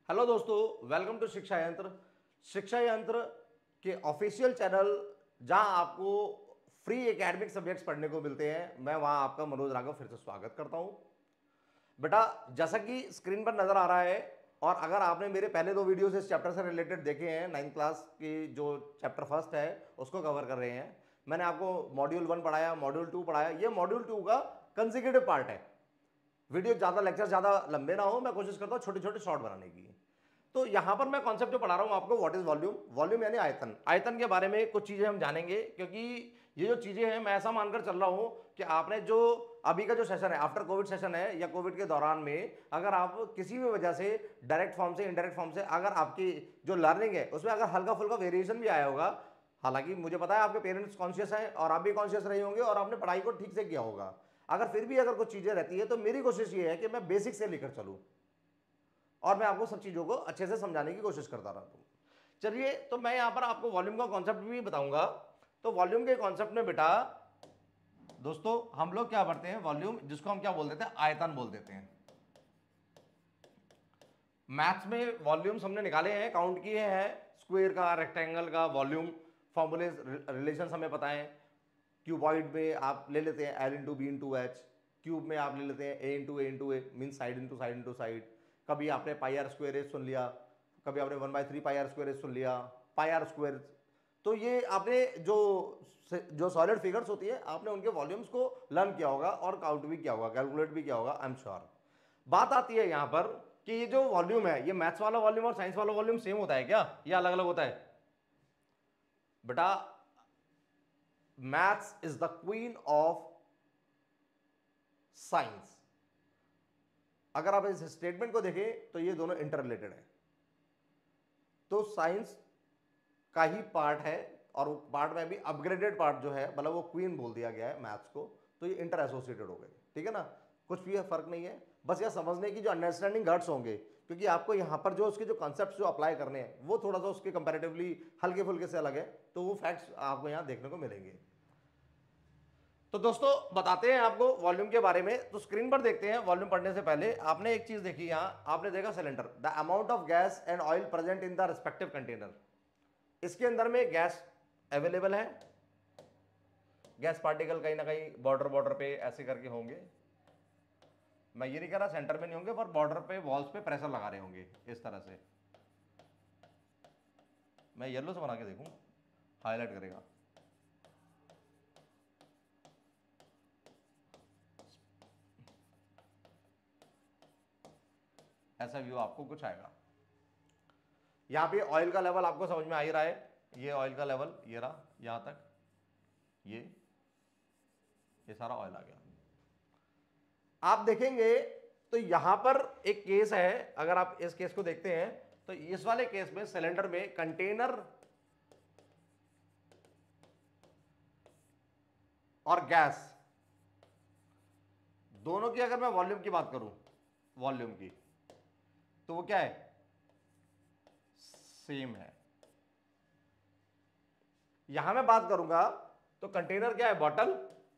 Hello दोस्तों, welcome to शिक्षा यंत्र। शिक्षा यंत्र के ऑफिशियल चैनल जहां आपको फ्री एकेडमिक सब्जेक्ट्स पढ़ने को मिलते हैं, मैं वहां आपका मनोज राघव फिर से स्वागत करता हूं। बेटा, जैसा कि स्क्रीन पर नजर आ रहा है, और अगर आपने मेरे पहले दो वीडियोस इस चैप्टर से रिलेटेड देखे हैं, 9th क्लास की जो चैप्टर फर्स्ट है उसको कवर कर रहे हैं। मैंने आपको मॉड्यूल 1 पढ़ाया, मॉड्यूल 2 पढ़ाया। ये मॉड्यूल 2 का कंसेक्यूटिव पार्ट है। वीडियो ज़्यादा, लेक्चर ज़्यादा लंबे ना हो, मैं कोशिश करता हूँ छोटे छोटे शॉर्ट बनाने की। तो यहां पर मैं कॉन्सेप्ट जो पढ़ा रहा हूं आपको, व्हाट इज वॉल्यूम। वॉल्यूम यानी आयतन। आयतन के बारे में कुछ चीजें हम जानेंगे, क्योंकि ये जो चीजें हैं, मैं ऐसा मानकर चल रहा हूं कि आपने जो अभी का जो सेशन है, आफ्टर कोविड सेशन है, या कोविड के दौरान में अगर आप किसी भी वजह से डायरेक्ट फॉर्म से इनडायरेक्ट फॉर्म से अगर आपकी जो लर्निंग है उसमें अगर हल्का फुल्का वेरिएशन भी आया होगा, हालांकि मुझे पता है आपके पेरेंट्स कॉन्शियस हैं और आप भी कॉन्शियस रहे होंगे और आपने पढ़ाई को ठीक से किया होगा, अगर फिर भी अगर कुछ चीजें रहती है तो मेरी कोशिश ये है कि मैं बेसिक से लेकर चलूं और मैं आपको सब चीजों को अच्छे से समझाने की कोशिश करता रहता हूं। चलिए, तो मैं यहां पर आपको वॉल्यूम का कॉन्सेप्ट भी बताऊंगा। तो वॉल्यूम के कॉन्सेप्ट में बेटा दोस्तों हम लोग क्या पढ़ते हैं, वॉल्यूम जिसको हम क्या बोल देते हैं, आयतन बोल देते हैं। मैथ्स में वॉल्यूम्स हमने निकाले हैं, काउंट किए हैं, स्क्वायर का, रेक्टेंगल का वॉल्यूम, फॉर्मूले, रिलेशन हमें पता है। क्यूबॉइड में आप ले लेते हैं L into B into H, cube में आप ले लेते हैं a mean side into side into side. कभी आपने पाई आर स्क्वायर एच सुन लिया, कभी आपने 1/3 पाई आर स्क्वायर एच सुन लिया, पाई आर स्क्वायर। तो ये आपने जो सॉलिड फिगर्स होती है, आपने उनके वॉल्यूम्स को लर्न किया होगा और काउंट भी किया होगा, कैलकुलेट भी किया होगा, आई एम श्योर। बात आती है यहां पर कि ये जो वॉल्यूम है, ये मैथ्स वाला वॉल्यूम और साइंस वाला वॉल्यूम सेम होता है क्या, या अलग अलग होता है? बेटा, maths is the queen of science. अगर आप इस स्टेटमेंट को देखें तो ये दोनों इंटर रिलेटेड है। तो साइंस का ही पार्ट है, और वो पार्ट में भी अपग्रेडेड पार्ट जो है, मतलब वो क्वीन बोल दिया गया है मैथ्स को, तो ये इंटर एसोसिएटेड हो गए। ठीक है ना, कुछ भी फर्क नहीं है, बस यह समझने की जो अंडरस्टैंडिंग गट्स होंगे, क्योंकि आपको यहां पर जो उसके जो कॉन्सेप्ट्स जो अप्लाई करने हैं वो थोड़ा सा उसके कंपैरेटिवली हल्के फुल्के से अलग है, तो वो फैक्ट्स आपको यहां देखने को मिलेंगे। तो दोस्तों बताते हैं आपको वॉल्यूम के बारे में। तो स्क्रीन पर देखते हैं। वॉल्यूम पढ़ने से पहले आपने एक चीज देखी, यहां आपने देखा cylinder, the amount of gas and oil present in the respective container. इसके अंदर में गैस अवेलेबल है, गैस पार्टिकल कहीं ना कहीं बॉर्डर बॉर्डर पे ऐसे करके होंगे। मैं ये नहीं कह रहा सेंटर में नहीं होंगे, पर बॉर्डर पे, वॉल्स पे प्रेशर लगा रहे होंगे इस तरह से। मैं येलो से बना के देखूं, हाईलाइट करेगा। ऐसा व्यू आपको कुछ आएगा। यहां पे ऑयल का लेवल आपको समझ में आ ही रहा है, ये ऑयल का लेवल ये रहा यहां तक, ये सारा ऑयल आ गया। आप देखेंगे तो यहां पर एक केस है, अगर आप इस केस को देखते हैं तो इस वाले केस में सिलेंडर में कंटेनर और गैस दोनों की अगर मैं वॉल्यूम की बात करूं, वॉल्यूम की, तो वो क्या है, सेम है। यहां मैं बात करूंगा तो कंटेनर क्या है, बॉटल,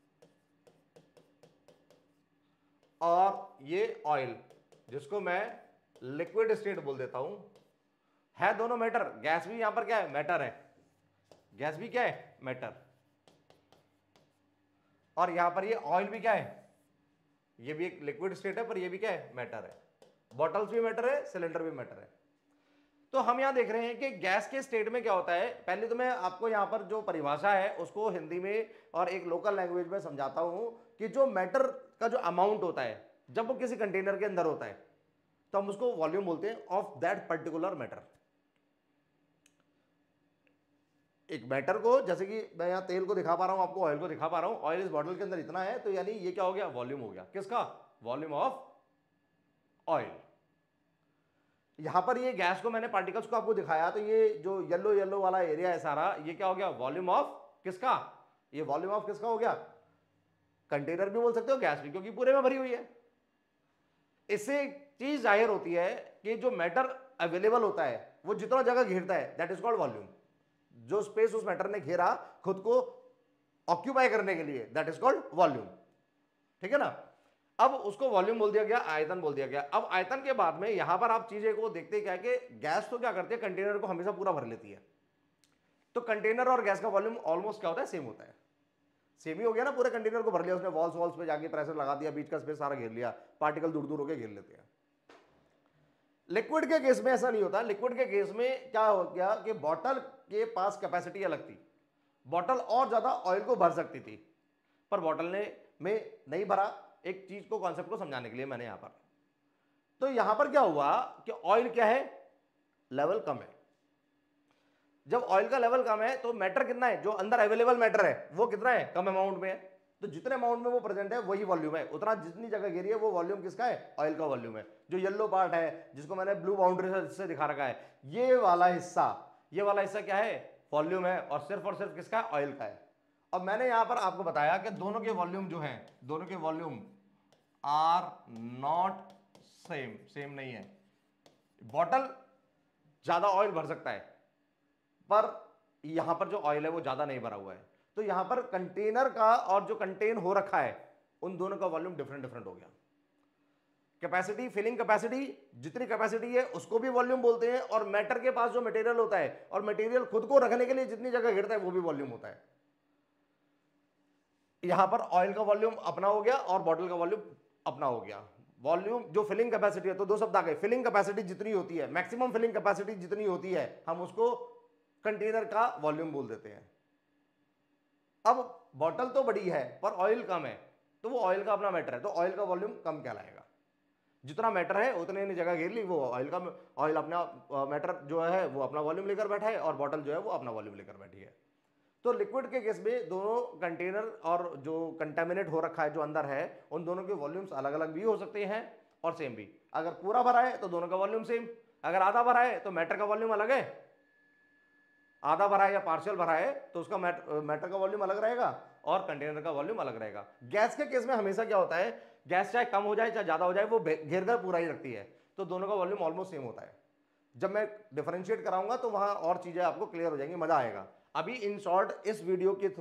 और ये ऑयल जिसको मैं लिक्विड स्टेट बोल देता हूं, है दोनों मैटर। गैस भी यहां पर क्या है, मैटर है, गैस भी क्या है, मैटर। और यहां पर ये ऑयल भी क्या है, ये भी एक लिक्विड स्टेट है, पर ये भी क्या है, मैटर है। बॉटल्स भी मैटर है, सिलेंडर भी मैटर है। तो हम यहां देख रहे हैं कि गैस के स्टेट में क्या होता है। पहले तो मैं आपको यहां पर जो परिभाषा है उसको हिंदी में और एक लोकल लैंग्वेज में समझाता हूं कि जो मैटर का जो अमाउंट होता है जब वो किसी कंटेनर के अंदर होता है, तो हम उसको वॉल्यूम बोलते हैं ऑफ दैट पर्टिकुलर मैटर। एक मैटर को, जैसे कि मैं यहां तेल को दिखा पा रहा हूं, आपको ऑयल को दिखा पा रहा हूं, ऑयल इस बॉटल के अंदर इतना है, तो यानी ये क्या हो गया, वॉल्यूम हो गया। किसका, वॉल्यूम ऑफ ऑयल। यहां पर ये गैस को मैंने पार्टिकल्स को आपको दिखाया, तो ये जो येलो येलो वाला एरिया है सारा, ये क्या हो गया, वॉल्यूम ऑफ किसका, ये वॉल्यूम ऑफ किसका हो गया, कंटेनर भी बोल सकते हो, गैस भी, क्योंकि पूरे में भरी हुई है। इससे चीज जाहिर होती है कि जो मैटर अवेलेबल होता है वो जितना जगह घेरता है, दैट इज कॉल्ड वॉल्यूम। जो स्पेस उस मैटर ने घेरा खुद को ऑक्यूपाई करने के लिए, दैट इज कॉल्ड वॉल्यूम। ठीक है ना। अब उसको वॉल्यूम बोल दिया गया, आयतन बोल दिया गया। अब आयतन के बाद में यहां पर आप चीजें को देखते क्या है कि गैस तो क्या करती है, कंटेनर को हमेशा पूरा भर लेती है। तो कंटेनर और गैस का वॉल्यूम ऑलमोस्ट क्या होता है, सेम होता है। सेम ही हो गया ना, पूरे कंटेनर को भर लिया उसने, वॉल्स वॉल्स पे जाके प्रेशर लगा दिया, बीच का स्पेस सारा घेर लिया, पार्टिकल दूर दूर होकर घेर लेते हैं। लिक्विड के केस में ऐसा नहीं होता। लिक्विड के केस में क्या हो गया कि बॉटल के पास कैपेसिटी अलग थी, बॉटल और ज्यादा ऑयल को भर सकती थी, पर बॉटल ने में नहीं भरा। एक चीज को, कॉन्सेप्ट को समझाने के लिए मैंने यहां पर, तो यहां पर क्या हुआ कि ऑयल क्या है, लेवल कम है। जब ऑयल का लेवल कम है तो मैटर कितना है, जो अंदर अवेलेबल मैटर है वो कितना है, कम अमाउंट में है। तो जितने अमाउंट में वो प्रेजेंट है वही वॉल्यूम है, उतना जितनी जगह घेरी है वो वॉल्यूम किसका है, ऑयल का वॉल्यूम है। जो येलो पार्ट है जिसको मैंने ब्लू बाउंड्री से दिखा रखा है, ये वाला हिस्सा क्या है, वॉल्यूम है, और सिर्फ किसका है, ऑयल का है। अब मैंने यहां पर आपको बताया कि दोनों के वॉल्यूम जो है, दोनों के वॉल्यूम आर नॉट सेम नहीं है। बॉटल ज्यादा ऑयल भर सकता है, पर यहां पर जो ऑयल है वो ज्यादा नहीं भरा हुआ है। तो यहां पर कंटेनर का और जो कंटेन हो रखा है उन दोनों का वॉल्यूम डिफरेंट हो गया। कैपेसिटी, फिलिंग कैपेसिटी, जितनी कैपेसिटी है उसको भी वॉल्यूम बोलते हैं, और मैटर के पास जो मटेरियल होता है और मटेरियल खुद को रखने के लिए जितनी जगह घेरता है वो भी वॉल्यूम होता है। यहां पर ऑयल का वॉल्यूम अपना हो गया और बॉटल का वॉल्यूम अपना हो गया। वॉल्यूम जो फिलिंग कैपेसिटी है, तो दो शब्द आ गए, फिलिंग कैपेसिटी जितनी होती है, मैक्सिमम फिलिंग कैपेसिटी जितनी होती है, हम उसको कंटेनर का वॉल्यूम बोल देते हैं। अब बॉटल तो बड़ी है पर ऑयल कम है, तो वो ऑयल का अपना मैटर है, तो ऑयल का वॉल्यूम कम कहलाएगा। जितना मैटर है उतने ने जगह घेर ली, वो ऑयल अपना मैटर जो है वो अपना वॉल्यूम लेकर बैठा है, और बॉटल जो है वो अपना वॉल्यूम लेकर बैठी है। तो लिक्विड के केस में दोनों कंटेनर और जो कंटेमिनेट हो रखा है जो अंदर है, उन दोनों के वॉल्यूम्स अलग अलग भी हो सकते हैं और सेम भी। अगर पूरा भरा है तो दोनों का वॉल्यूम सेम, अगर आधा भरा है तो मैटर का वॉल्यूम अलग है, आधा भरा है या पार्शियल भरा है तो उसका मैटर का वॉल्यूम अलग रहेगा और कंटेनर का वॉल्यूम अलग रहेगा। गैस के केस में हमेशा क्या होता है, गैस चाहे कम हो जाए चाहे ज्यादा हो जाए वो घेर कर पूरा ही रखती है, तो दोनों का वॉल्यूम ऑलमोस्ट सेम होता है। जब मैं डिफरेंशिएट कराऊंगा तो वहां और चीजें आपको क्लियर हो जाएंगी, मजा आएगा। अभी इन शॉर्ट इस वीडियो के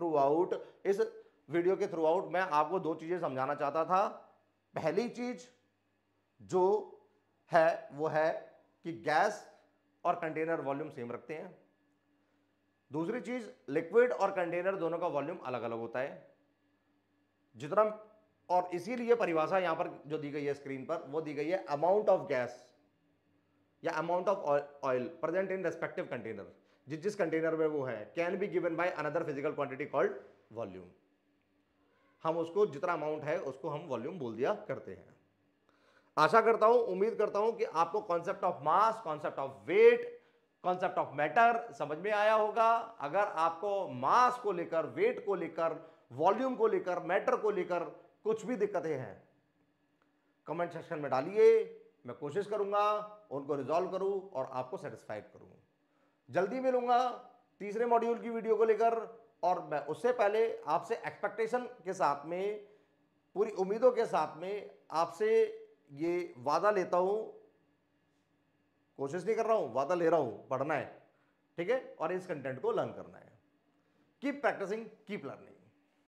थ्रू आउट मैं आपको दो चीजें समझाना चाहता था। पहली चीज जो है वो है कि गैस और कंटेनर वॉल्यूम सेम रखते हैं। दूसरी चीज, लिक्विड और कंटेनर दोनों का वॉल्यूम अलग अलग होता है जितना, और इसीलिए परिभाषा यहां पर जो दी गई है स्क्रीन पर, वो दी गई है अमाउंट ऑफ गैस या amount of oil present in respective container. जिस कंटेनर में वो है can be given by another physical quantity called volume. हम उसको जितना अमाउंट है उसको हम वॉल्यूम बोल दिया करते हैं। आशा करता हूं, उम्मीद करता हूं कि आपको concept of mass, concept of weight, concept of matter समझ में आया होगा। अगर आपको मास को लेकर, वेट को लेकर, वॉल्यूम को लेकर, मैटर को लेकर कुछ भी दिक्कतें हैं, कमेंट सेक्शन में डालिए, मैं कोशिश करूंगा उनको रिजॉल्व करूं और आपको सेटिस्फाइड करूं। जल्दी मिलूंगा तीसरे मॉड्यूल की वीडियो को लेकर, और मैं उससे पहले आपसे एक्सपेक्टेशन के साथ में, पूरी उम्मीदों के साथ में आपसे ये वादा लेता हूं, कोशिश नहीं कर रहा हूं, वादा ले रहा हूं, पढ़ना है, ठीक है, और इस कंटेंट को लर्न करना है। Keep practising, keep learning.